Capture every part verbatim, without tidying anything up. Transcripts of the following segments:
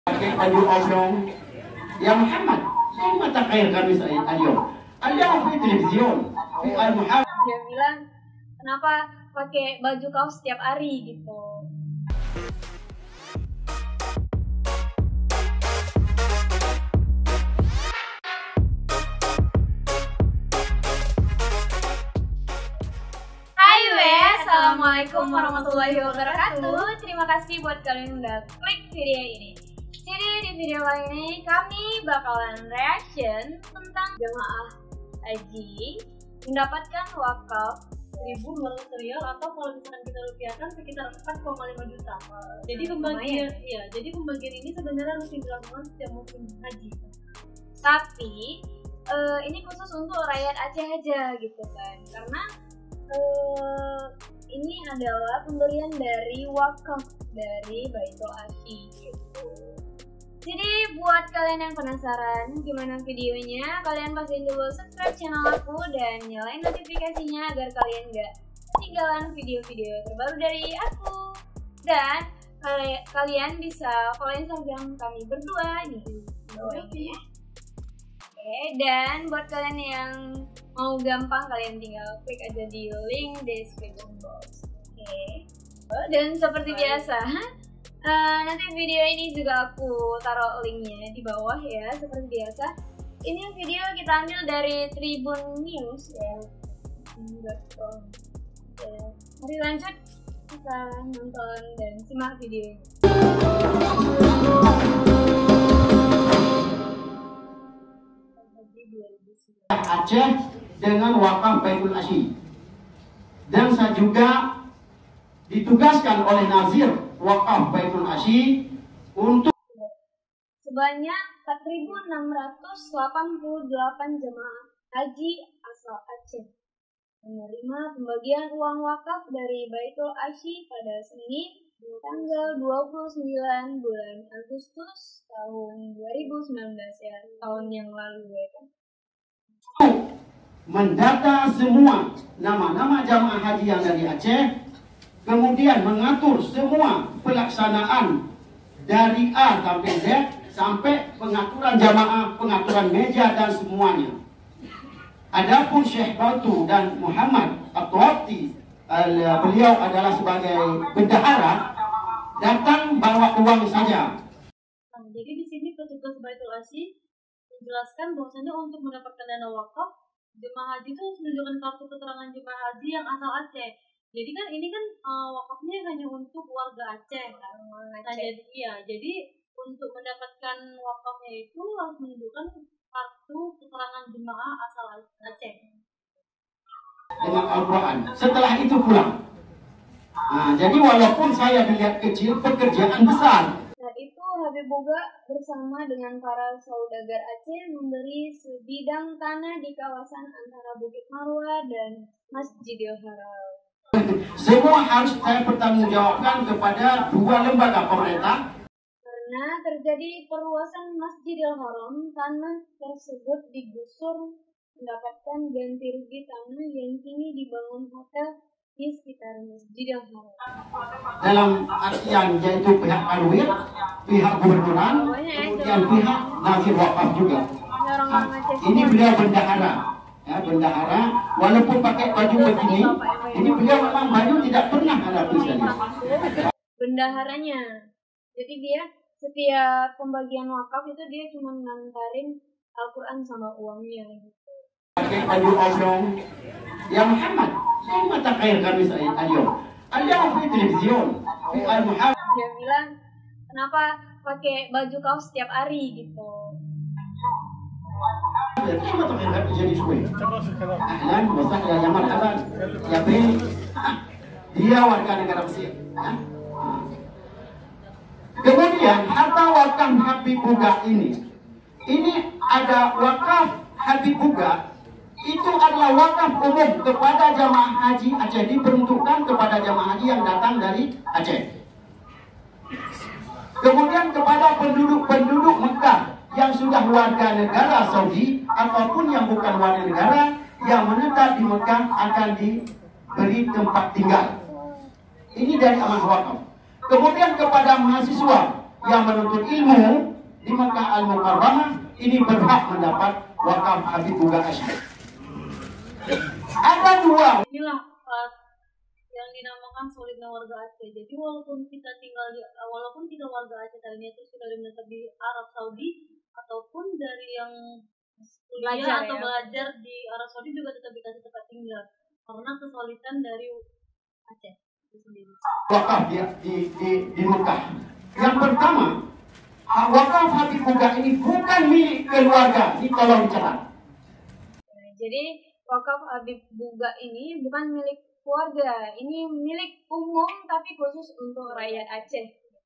pakai baju oblong. Ya Muhammad, saya mata khair kami saya al-yawm. Al-yawm di television. Al-Muhammad. Dia bilang, kenapa pakai baju kaos setiap hari gitu. Hai wes, assalamualaikum warahmatullahi wabarakatuh. Terima kasih buat kalian yang udah klik video ini. Jadi di video kali ini kami bakalan reaction tentang jamaah haji mendapatkan wakaf seribu dua ratus rial atau kalau misalkan kita rupiahkan sekitar empat koma lima juta. Jadi pembagian, ya, jadi pembagian ini sebenarnya harus dilakukan setiap musim haji. Tapi uh, ini khusus untuk rakyat Aceh aja gitu kan, karena uh, ini adalah pemberian dari wakaf dari Baitul Asy gitu. Jadi buat kalian yang penasaran gimana videonya, kalian pastiin dulu subscribe channel aku dan nyalain notifikasinya agar kalian gak ketinggalan video-video terbaru dari aku. Dan kali kalian bisa follow Instagram kami berdua nih. Oke, dan buat kalian yang mau gampang, kalian tinggal klik aja di link description box. Oke. Dan seperti biasa, Uh, nanti video ini juga aku taruh linknya di bawah ya, seperti biasa. Ini video kita ambil dari Tribun News ya. Oke, mari lanjut kita nonton dan simak video ini. Aceh dengan wakaf Baitul Asy. Dan saya juga ditugaskan oleh Nazir wakaf Baitul Asy untuk sebanyak empat ribu enam ratus delapan puluh delapan jemaah haji asal Aceh menerima pembagian uang wakaf dari Baitul Asy pada Senin tanggal dua puluh sembilan bulan Agustus tahun dua ribu sembilan belas ya, tahun yang lalu ya kan. Mendata semua nama-nama jamaah haji yang dari Aceh, kemudian mengatur semua pelaksanaan dari A sampai Z, sampai pengaturan jamaah, pengaturan meja dan semuanya. Adapun Syekh Batu dan Muhammad At-Tawati, beliau adalah sebagai bendahara, datang bawa uang saja. Nah, jadi di sini petugas Baitul Asy menjelaskan bahwasanya untuk mendapatkan dana wakaf, jemaah haji itu harus menunjukkan kartu keterangan jemaah haji yang asal Aceh. Jadi kan ini kan uh, wakafnya hanya untuk warga Aceh kan. Nah, jadi iya, jadi untuk mendapatkan wakafnya itu harus menunjukkan kartu keterangan jemaah asal Aceh. Dengan Al-Quran. Setelah itu pulang. Nah, jadi walaupun saya dilihat kecil, pekerjaan besar. Saat itu Habib Boga bersama dengan para saudagar Aceh memberi sebidang tanah di kawasan antara Bukit Marwah dan Masjidil Haram. Semua harus saya pertanggungjawabkan kepada dua lembaga pemerintah. Karena terjadi perluasan Masjidil Haram, tanah tersebut digusur mendapatkan ganti rugi tanah yang kini dibangun hotel di sekitar Masjidil Haram. Dalam artian yaitu pihak Alwir, pihak gubernuran, kemudian pihak Nazir Wakaf juga. Ini beliau bendahara. Ya, bendahara, walaupun pakai baju begini, ini beliau memang baju tidak pernah ada tulisannya. Bendaharanya, jadi dia setiap pembagian wakaf itu dia cuma ngantarin Al-Quran sama uangnya gitu. Pakai baju oblong. Ya Muhammad, saya mata khair kami saya al-yawm. Al-yawm di television. Al-Muhammad. Dia bilang, kenapa pakai baju kaos setiap hari gitu. كيف تغير jadi شوي ahlan wa sahlan ya marhaban ya bin dia warga negara Mesir. Kemudian harta wakaf Habib Boga ini ini ada wakaf Habib Boga, itu adalah wakaf umum kepada jamaah haji Aceh, diperuntukkan kepada jamaah haji yang datang dari Aceh. Kemudian kepada penduduk-penduduk Mekah yang sudah warga negara Saudi ataupun yang bukan warga negara yang menetap di Mekah akan diberi tempat tinggal. Ini dari amanah wakaf. Kemudian kepada mahasiswa yang menuntut ilmu di Mekah Al-Mukarramah ini berhak mendapat wakaf Habib Buga Aceh. Ada dua. Inilah uh, yang dinamakan solidnya warga Aceh. Jadi walaupun kita tinggal di, walaupun kita warga Aceh tadinya itu sudah menetap di Arab Saudi ataupun dari yang kuliah Belajar, atau ya. belajar di Arab Saudi juga tetap dikasih tempat tinggal karena kesulitan dari Aceh itu sendiri. Wakaf di, di, di, di Mekah. Yang pertama, wakaf Habib Buga ini bukan milik keluarga. Ini tolong dicatat. Jadi wakaf Habib Buga ini bukan milik keluarga, ini milik umum tapi khusus untuk rakyat Aceh.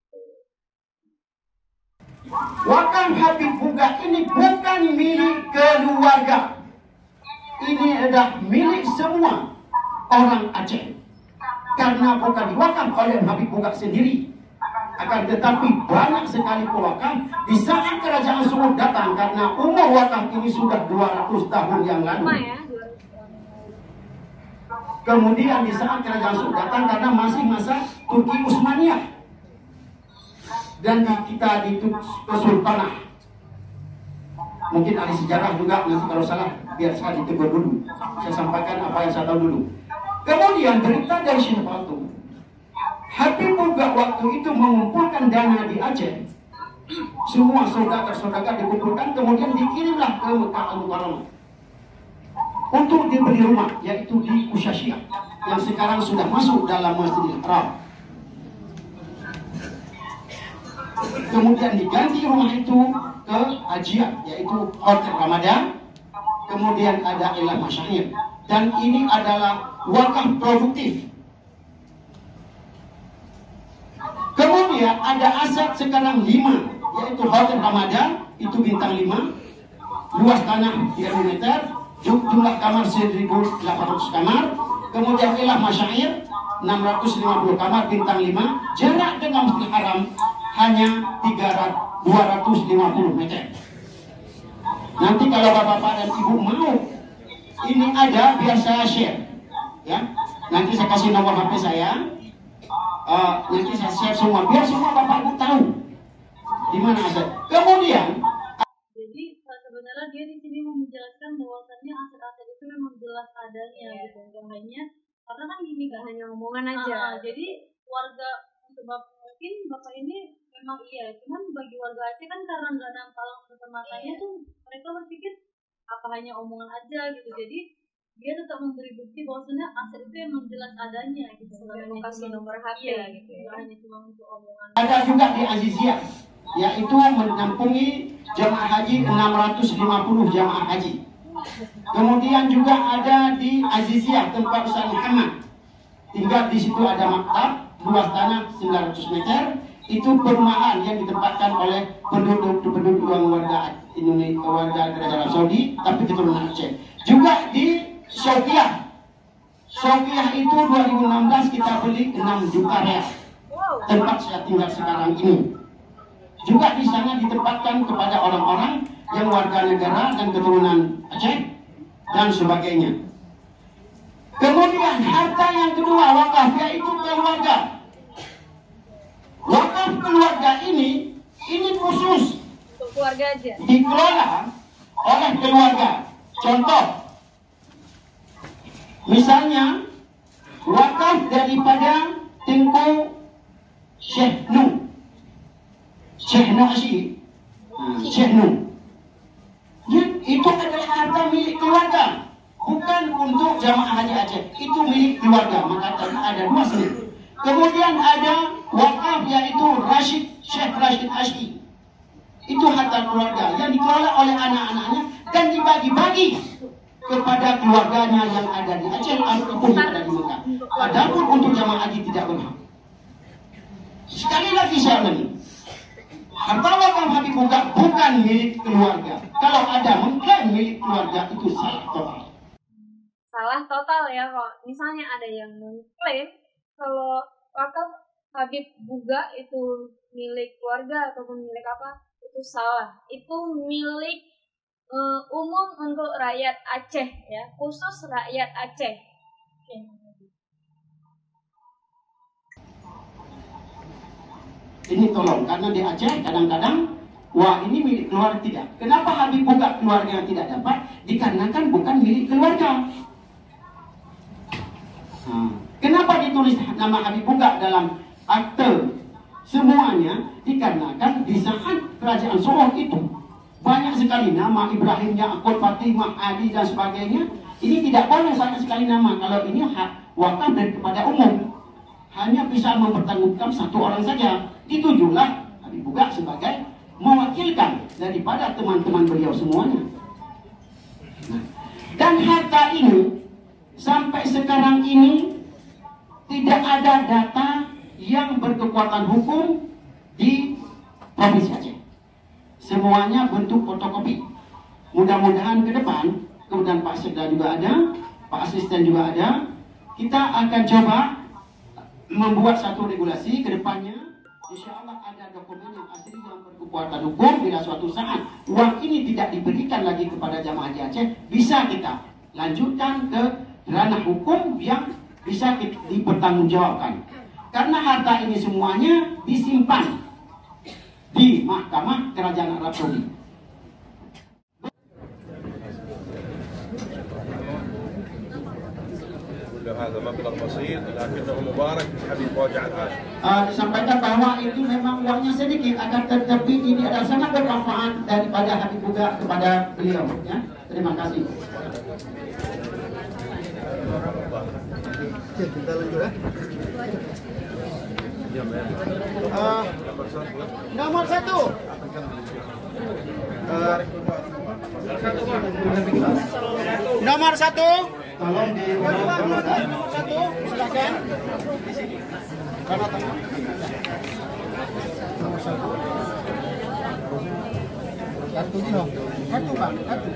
Wakaf Habib Buga ini bukan milik keluarga. Ini adalah milik semua orang Aceh. Karena bukan diwakaf oleh Habib Buga sendiri. Akan tetapi banyak sekali pewakaf di saat kerajaan Sumut datang, karena umur wakaf ini sudah dua ratus tahun yang lalu. Lama ya. Kemudian di saat kerajaan Sumut datang karena masih masa Turki Utsmaniyah. Dan di, kita di Kesultanah. Mungkin ahli sejarah juga, nanti kalau salah biar saya ditegur dulu. Saya sampaikan apa yang saya tahu dulu. Kemudian berita dari Syekh Fatum, Habib Buga waktu itu mengumpulkan dana di Aceh. Semua saudagar-saudagar dikumpulkan, kemudian dikirimlah ke Mekah Al-Mukarramah untuk dibeli rumah, yaitu di Usyashiah yang sekarang sudah masuk dalam Masjidil Haram. Kemudian diganti rumah itu ke Hajiat, yaitu Hotel Ramadan. Kemudian ada Ilah Masyair, dan ini adalah wakaf produktif. Kemudian ada aset sekarang lima, yaitu Hotel Ramadan, itu bintang lima, luas tanah tiga ribu meter, jumlah kamar seribu delapan ratus kamar. Kemudian Ilah Masyair enam ratus lima puluh kamar, bintang lima, jarak dengan Masjidil Haram hanya dua ratus lima puluh meter. Nanti kalau bapak-bapak dan ibu mau ini ada, biar saya share ya. Nanti saya kasih nomor H P saya, uh, nanti saya share semua biar semua bapak ibu tahu di mana aset. Kemudian jadi sebenarnya dia di sini mau menjelaskan bahwasannya aset-aset itu memang jelas adanya gitu. Contohnya karena kan gini kan, Hanya omongan aja. uh, jadi warga untuk bapak, mungkin bapak ini memang iya, cuman bagi warga Aceh kan karena nggak nampak langsung ke matanya tuh mereka berpikir apa hanya omongan aja gitu. Jadi dia tetap memberi bukti bahwasanya aset itu emang jelas adanya gitu. Sebenarnya mau kasih nomor H P iya, gitu ya. nggak hanya cuma untuk omongan. ada juga di Aziziyah, yaitu menampungi jamaah haji enam ratus lima puluh jamaah haji. Kemudian juga ada di Aziziyah tempat Ustaz Muhammad tinggal, di situ ada maktab, luas tanah sembilan ratus meter. Itu perumahan yang ditempatkan oleh penduduk-penduduk yang warga Indonesia, warga Kerajaan Arab Saudi, tapi keturunan Aceh. Juga di Sofiah, Sofiah itu dua ribu enam belas kita beli enam juta real, tempat saya tinggal sekarang ini. Juga di sana ditempatkan kepada orang-orang yang warga negara dan keturunan Aceh dan sebagainya. Kemudian harta yang kedua wakaf, yaitu keluarga. Wakaf keluarga ini, ini khusus Untuk keluarga aja. dikelola oleh keluarga. Contoh, misalnya wakaf daripada Tengku Syekh Nuh, Syekh Nuh Asyik, Syekh Nuh, itu adalah harta milik keluarga, bukan untuk jamaah haji Aceh. Itu milik keluarga, maka ada dua sini. Kemudian ada wakaf, yaitu Rashid, Syekh Rashid Ashki. Itu harta keluarga yang dikelola oleh anak-anaknya dan dibagi-bagi kepada keluarganya yang ada di Aceh ataupun yang ada di Mekah. Adapun untuk jamaah haji tidak berhak. Sekali lagi saya ulangi, harta wakaf Habib Buga bukan milik keluarga. Kalau ada mengklaim milik keluarga, itu salah total. Salah total ya, kok misalnya ada yang mengklaim kalau wakaf Habib Buga itu milik keluarga ataupun milik apa, itu salah. Itu milik uh, umum untuk rakyat Aceh ya, khusus rakyat Aceh. Oke. ini tolong, karena di Aceh kadang-kadang wah ini milik keluarga tidak. Kenapa Habib buka keluarga yang tidak dapat? Dikarenakan bukan milik keluarga. Nah, kenapa ditulis nama Habib buka dalam akte semuanya? Dikarenakan di saat kerajaan Solo itu banyak sekali nama Ibrahim, Yaakob, Fatimah, Ali dan sebagainya. Ini tidak boleh banyak sekali nama. Kalau ini hak wakaf daripada umum, hanya bisa mempertanggungjawabkan satu orang saja. Ditujulah Habib buka sebagai mewakilkan daripada teman-teman beliau semuanya. Nah, dan harta ini sampai sekarang ini tidak ada data yang berkekuatan hukum di Provinsi Aceh. Semuanya bentuk fotokopi. Mudah-mudahan ke depan, kemudian Pak Sekda juga ada, Pak Asisten juga ada, kita akan coba membuat satu regulasi ke depannya. Insya Allah ada dokumen yang asli yang berkekuatan hukum. Bila suatu saat uang ini tidak diberikan lagi kepada jamaah haji Aceh, bisa kita lanjutkan ke ranah hukum yang bisa dipertanggungjawabkan. Karena harta ini semuanya disimpan di Mahkamah Kerajaan Arab Saudi. هذا مبلغ بسيط لكنه مبارك حبيب واجع الحاج. Disampaikan bahwa itu memang uangnya sedikit, akan tetapi ini adalah sangat bermanfaat daripada Habib juga kepada beliau. Ya, terima kasih. Oke, kita lanjut ya. Uh, nomor satu. Uh, nomor satu. Tolong di Nomor satu, silakan. Karena tengah. Nomor satu. Kartu ini dong. Kartu Pak, kartu.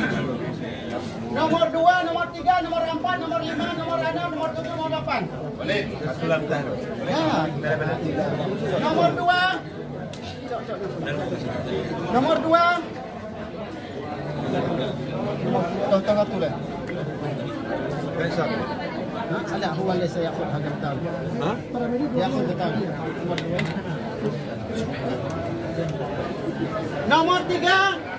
Nomor dua, nomor tiga, nomor empat, nomor lima, nomor enam, nomor tujuh, nomor delapan. Boleh. Kartu lamdah. Ya. Nomor dua. Nomor dua. Nomor tengah tu lah. لا هو اللي سيأخذ هذا الكتاب. ها؟ يأخذ الكتاب. Nomor tiga.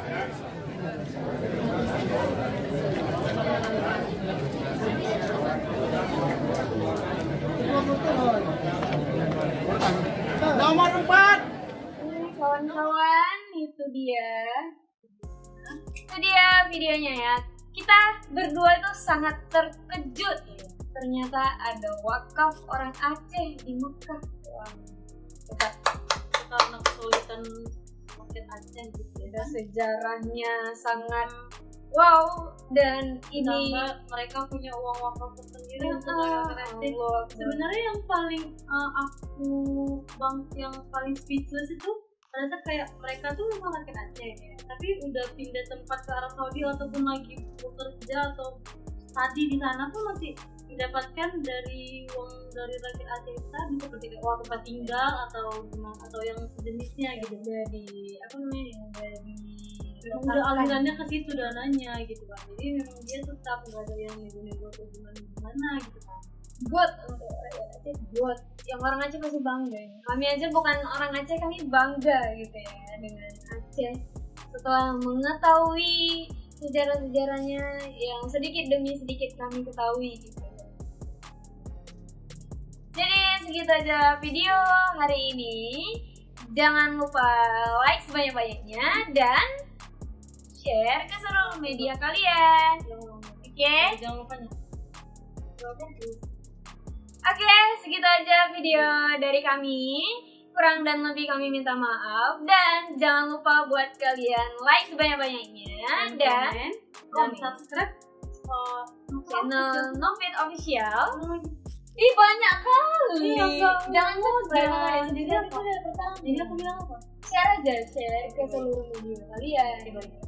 Nomor empat. Kawan-kawan, itu dia. Itu dia videonya ya. Kita berdua itu sangat terkejut. Ternyata ada wakaf orang Aceh di Mekah. Wah, karena kesulitan makin Aceh gitu ya. ada sejarahnya sangat wow, dan ini Tambah mereka punya uang wakaf tersendiri Ah, untuk orang Aceh. Allah. Sebenarnya yang paling uh, aku bang yang paling speechless itu rasa kayak mereka tuh memang rakyat Aceh ya, tapi udah pindah tempat ke Arab Saudi ataupun lagi bekerja atau tadi di sana tuh masih mendapatkan dari uang dari rakyat Aceh tadi seperti kayak uang tempat tinggal atau atau yang sejenisnya gitu. udah di apa namanya yang udah di Memang udah alirannya ke situ dananya gitu kan, jadi memang dia tetap nggak ada yang nego-nego atau gimana-gimana gitu kan. good untuk rakyat Aceh, good. Yang orang Aceh pasti bangga. Kami aja bukan orang Aceh, kami bangga gitu ya dengan Aceh. Setelah mengetahui sejarah-sejarahnya yang sedikit demi sedikit kami ketahui gitu. Jadi segitu aja video hari ini. Jangan lupa like sebanyak-banyaknya dan share ke seluruh media kalian. Oke? Okay? Jangan lupa nih. Oke, segitu aja video dari kami. Kurang dan lebih kami minta maaf. Dan jangan lupa buat kalian like sebanyak-banyaknya. Dan dan komen subscribe uh, channel Novit Official. Ih, banyak kali. Iya, Kak. Jangan Oh, subscribe jangan. kalian Jadi sendiri. aku udah pertama. Jadi aku bilang apa? Share aja, share ke seluruh media kalian.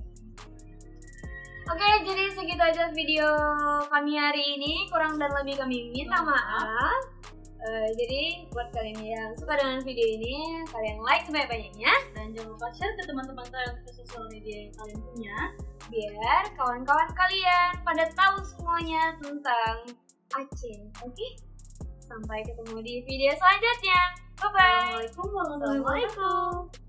Oke, jadi segitu aja video kami hari ini. Kurang dan lebih kami minta maaf. Uh, jadi buat kalian yang suka dengan video ini, kalian like sebanyak-banyaknya. Dan jangan lupa share ke teman-teman kalian ke sosial media yang kalian punya. Biar kawan-kawan kalian pada tahu semuanya tentang Aceh. Oke? Sampai ketemu di video selanjutnya. Bye bye. Assalamualaikum warahmatullahi wabarakatuh.